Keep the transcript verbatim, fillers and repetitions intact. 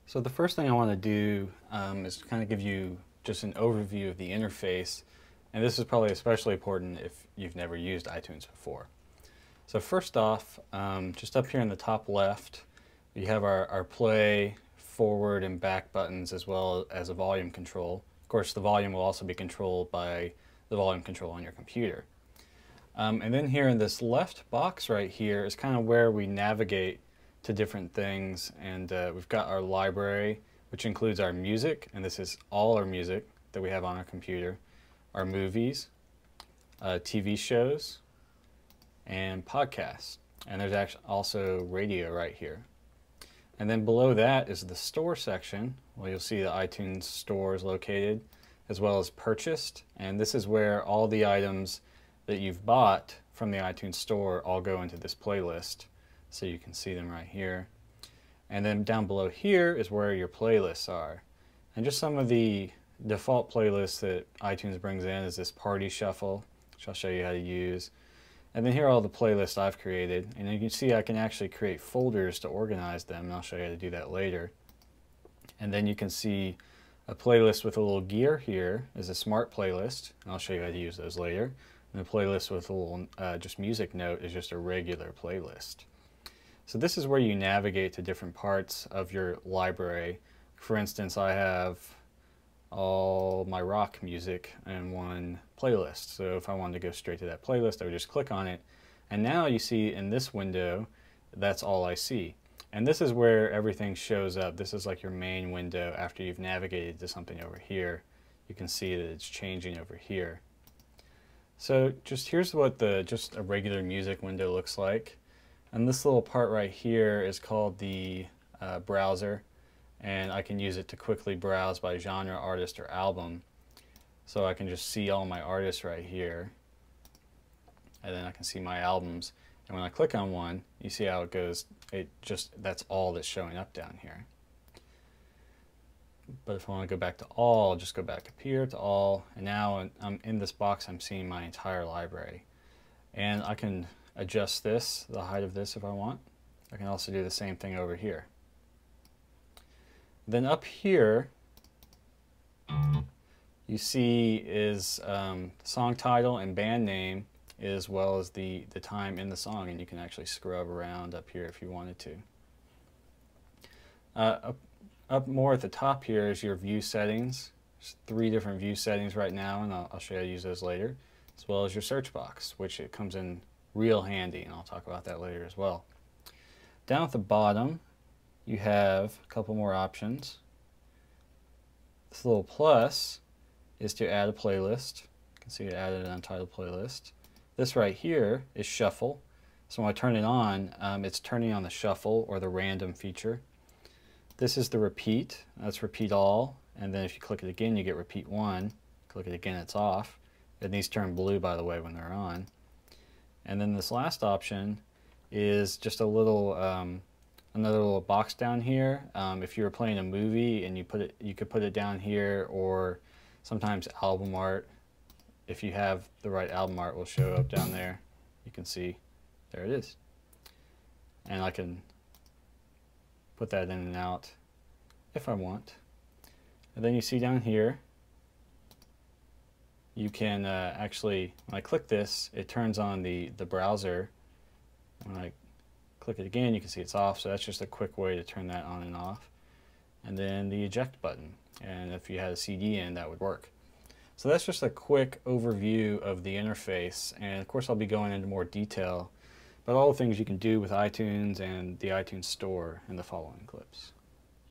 So the first thing I want to do um, is kind of give you just an overview of the interface, and this is probably especially important if you've never used iTunes before. So first off, um, just up here in the top left, we have our, our play, forward, and back buttons, as well as a volume control. Of course, the volume will also be controlled by the volume control on your computer. Um, and then here in this left box right here is kind of where we navigate to different things, and uh, we've got our library, which includes our music, and this is all our music that we have on our computer, our movies, uh, T V shows, and podcasts. And there's actually also radio right here. And then below that is the store section, where you'll see the iTunes store is located, as well as purchased, and this is where all the items that you've bought from the iTunes store all go into this playlist. So you can see them right here. And then down below here is where your playlists are. And just some of the default playlists that iTunes brings in is this party shuffle, which I'll show you how to use. And then here are all the playlists I've created. And you can see I can actually create folders to organize them, and I'll show you how to do that later. And then you can see a playlist with a little gear here is a smart playlist, and I'll show you how to use those later. And a playlist with a little uh, just music note is just a regular playlist. So this is where you navigate to different parts of your library. For instance, I have all my rock music in one playlist. So if I wanted to go straight to that playlist, I would just click on it. And now you see in this window, that's all I see. And this is where everything shows up. This is like your main window after you've navigated to something over here. You can see that it's changing over here. So just here's what the just a regular music window looks like. And this little part right here is called the uh, browser, and I can use it to quickly browse by genre, artist, or album. So I can just see all my artists right here, and then I can see my albums. And when I click on one, you see how it goes. It just that's all that's showing up down here. But if I want to go back to all, I'll just go back up here to all, and now I'm in this box. I'm seeing my entire library, and I can adjust this, the height of this if I want. I can also do the same thing over here. Then up here, you see is um, song title and band name, as well as the, the time in the song, and you can actually scrub around up here if you wanted to. Uh, up, up more at the top here is your view settings. There's three different view settings right now, and I'll, I'll show you how to use those later, as well as your search box, which it comes in real handy, and I'll talk about that later as well. Down at the bottom, you have a couple more options. This little plus is to add a playlist. You can see it added an untitled playlist. This right here is shuffle. So when I turn it on, um, it's turning on the shuffle or the random feature. This is the repeat. That's repeat all. And then if you click it again, you get repeat one. Click it again, it's off. And these turn blue, by the way, when they're on. And then this last option is just a little, um, another little box down here. Um, if you were playing a movie and you put it, you could put it down here, or sometimes album art. If you have the right album art, will show up down there. You can see, there it is. And I can put that in and out if I want. And then you see down here, you can uh, actually, when I click this, it turns on the, the browser. When I click it again, you can see it's off, so that's just a quick way to turn that on and off. And then the eject button, and if you had a C D in, that would work. So that's just a quick overview of the interface, and of course I'll be going into more detail about all the things you can do with iTunes and the iTunes Store in the following clips.